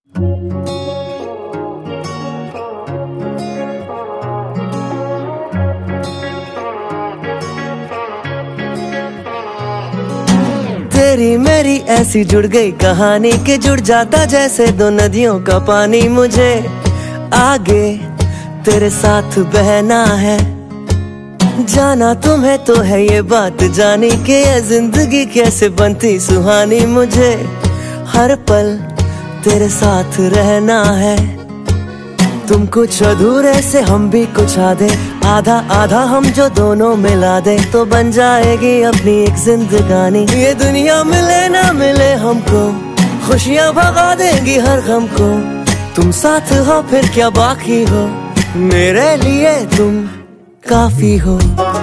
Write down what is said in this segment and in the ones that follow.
तेरी मेरी ऐसी जुड़ गई कहानी कि जुड़ जाता जैसे दो नदियों का पानी। मुझे आगे तेरे साथ बहना है, जाना तुम्हें तो है ये बात जानी कि ये जिंदगी कैसे बनती सुहानी। मुझे हर पल तेरे साथ रहना है, तुम कुछ अधूरे से हम भी कुछ आधे, आधा आधा हम जो दोनों मिला दे तो बन जाएगी अपनी एक जिंदगानी। ये दुनिया मिले ना मिले हमको, खुशियाँ भगा देंगी हर गम को। तुम साथ हो फिर क्या बाकी हो, मेरे लिए तुम काफी हो,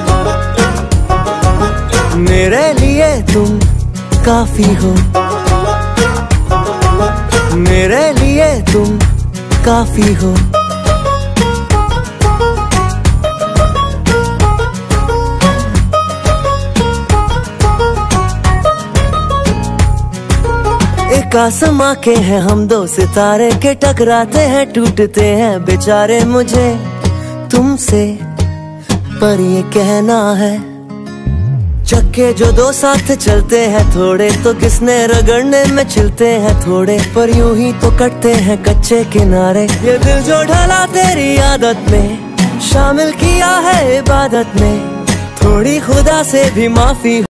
मेरे लिए तुम काफी हो, मेरे लिए तुम काफी हो। एक आसमां के हैं हम दो सितारे के, टकराते हैं टूटते हैं बेचारे। मुझे तुमसे पर ये कहना है, चक्के जो दो साथ चलते हैं थोड़े तो किसने रगड़ने में छिलते हैं थोड़े, पर यूं ही तो कटते हैं कच्चे किनारे। ये दिल जो ढला तेरी आदत में, शामिल किया है इबादत में, थोड़ी खुदा से भी माफी।